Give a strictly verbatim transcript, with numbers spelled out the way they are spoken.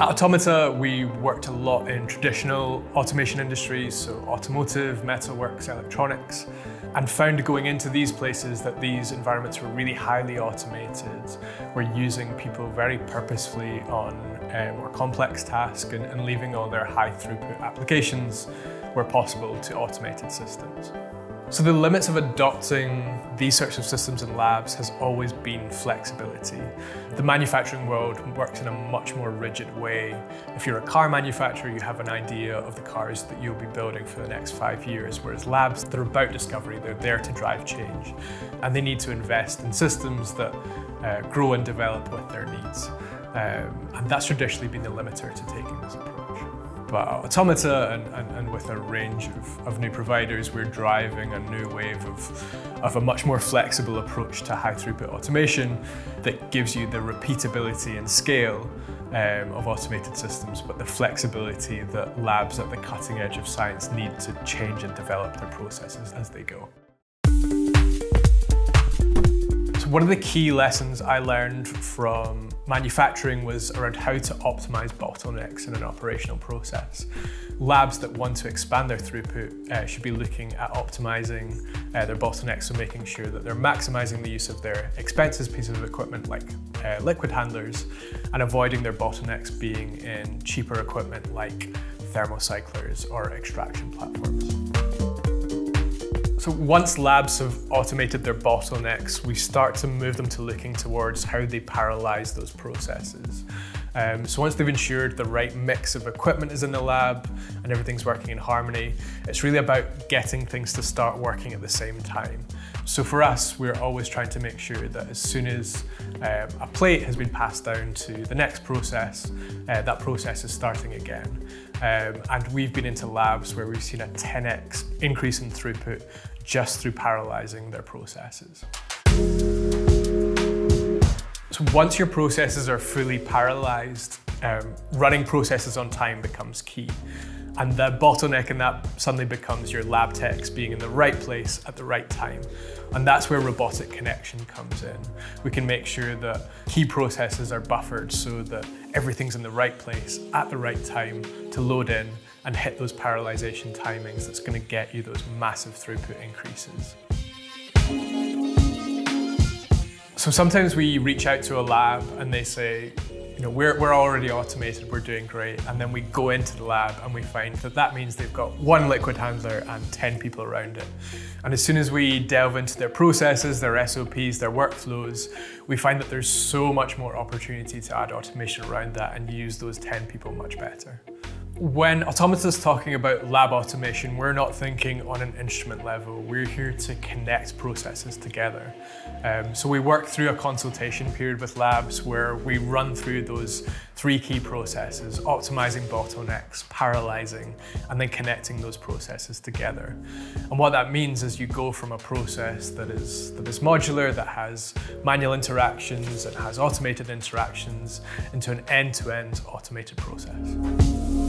At Automata, we worked a lot in traditional automation industries, so automotive, metalworks, electronics, and found going into these places that these environments were really highly automated. We're using people very purposefully on uh, more complex tasks and, and leaving all their high throughput applications where possible to automated systems. So the limits of adopting these sorts of systems in labs has always been flexibility. The manufacturing world works in a much more rigid way. If you're a car manufacturer, you have an idea of the cars that you'll be building for the next five years, whereas labs, they're about discovery, they're there to drive change. And they need to invest in systems that uh, grow and develop with their needs. Um, and that's traditionally been the limiter to taking this approach. But at Automata and, and, and with a range of, of new providers, we're driving a new wave of, of a much more flexible approach to high throughput automation that gives you the repeatability and scale um, of automated systems, but the flexibility that labs at the cutting edge of science need to change and develop their processes as they go. So one of the key lessons I learned from manufacturing was around how to optimize bottlenecks in an operational process. Labs that want to expand their throughput uh, should be looking at optimizing uh, their bottlenecks, so making sure that they're maximizing the use of their expensive pieces of equipment like uh, liquid handlers and avoiding their bottlenecks being in cheaper equipment like thermocyclers or extraction platforms. So once labs have automated their bottlenecks, we start to move them to looking towards how they parallelize those processes. Um, so once they've ensured the right mix of equipment is in the lab and everything's working in harmony, it's really about getting things to start working at the same time. So for us, we're always trying to make sure that as soon as um, a plate has been passed down to the next process, uh, that process is starting again. Um, and we've been into labs where we've seen a ten X increase in throughput just through parallelizing their processes. So once your processes are fully parallelized, um, running processes on time becomes key. And the bottleneck in that suddenly becomes your lab techs being in the right place at the right time. And that's where robotic connection comes in. We can make sure that key processes are buffered so that everything's in the right place at the right time to load in and hit those parallelization timings that's going to get you those massive throughput increases. So sometimes we reach out to a lab and they say, you know, we're, we're already automated, we're doing great. And then we go into the lab and we find that that means they've got one liquid handler and ten people around it. And as soon as we delve into their processes, their S O Ps, their workflows, we find that there's so much more opportunity to add automation around that and use those ten people much better. When Automata's talking about lab automation, we're not thinking on an instrument level. We're here to connect processes together. Um, so we work through a consultation period with labs where we run through those three key processes: optimizing bottlenecks, parallelizing, and then connecting those processes together. And what that means is you go from a process that is, that is modular, that has manual interactions and has automated interactions, into an end-to-end automated process.